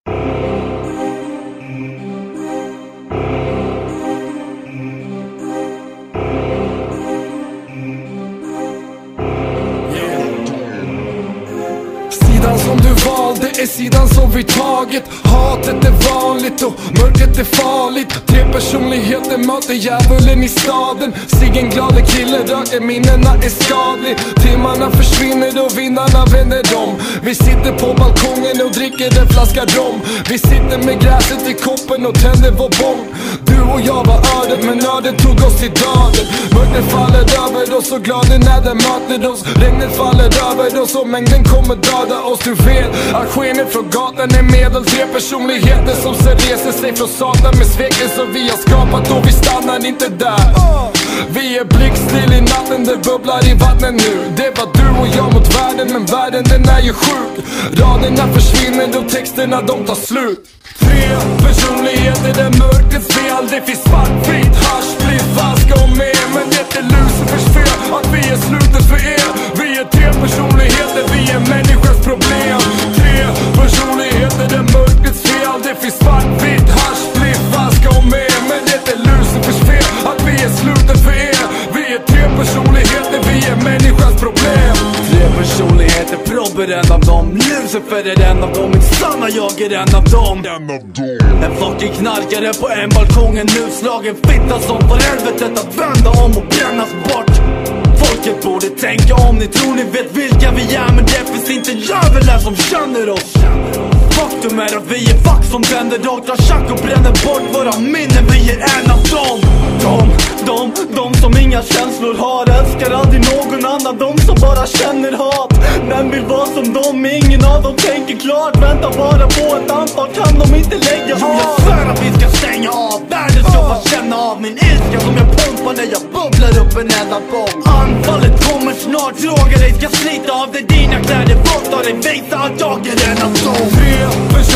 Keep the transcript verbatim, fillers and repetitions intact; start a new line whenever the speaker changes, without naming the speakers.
Sidan som du valde är sidan som vi tagit. Hatet är vanligt och mörkret är farligt. Tre personligheter möter djävulen i staden. Siggen glade kille, röker minnena är skadlig. Timmarna försvinner och vinnarna vänder om. Vi sitter på balkongen och dricker en flaska rom. Vi sitter med gräset i koppen och tänder vår bång. Du och jag var ödet, men nöden tog oss till döden. Mörkret faller över oss och gladen när den möter oss. Regnet faller över oss och mängden kommer döda oss. Du vet att skenet från gatan är medel. Tre personligheter som ser reser sig från satan med sveken som vi har skapat, och vi stannar inte där. Vi är blickstill i natten, det bubblar i vattnet nu. Det var du och jag mot världen, men världen den är ju sjuk. Raderna försvinner och texterna de tar slut. Tre personligheter där mörkrets fel. Det finns svartvitt, hasch, bliss, vaska och mer. Men det är Lucifers fel att vi är slutet för er. Vi är tre personligheter, vi är människans problem. Tre personligheter där mörkrets fel. Det finns svartvitt, hasch, bliss, vaska och mer. Men det är Lucifers fel att vi är slutet för er. Vi är tre personligheter, vi är människans problem.
Tre personligheter, Probb är en av dem. Lucifer är en av dem, min sanna jag är en av dem. En fucking knarkare på en balkong, en utslagen fitta som får helvetet att vända om och brännas bort. Folket borde tänka om, ni tror ni vet vilka vi är, men det finns inte jävlar som känner oss. Faktum är att vi är fack som tänder dag, drar tjack och bränner bort våra minnen, vi är en av dem. De, de, de som inga känslor har, älskar aldrig någon annan, de som bara känner hat. Men vill vara som dem, ingen av dem tänker klart. Vänta bara på ett anfall, kan de inte lägga av. Jo, jag svär att vi ska stänga av, världen ska bara känna av min ilska som jag pumpar när jag bubblar upp en enda bomb. Anfallet kommer snart, droger dig ska slita av dig dina kläder, fått av dig, visa att jag är en av dem.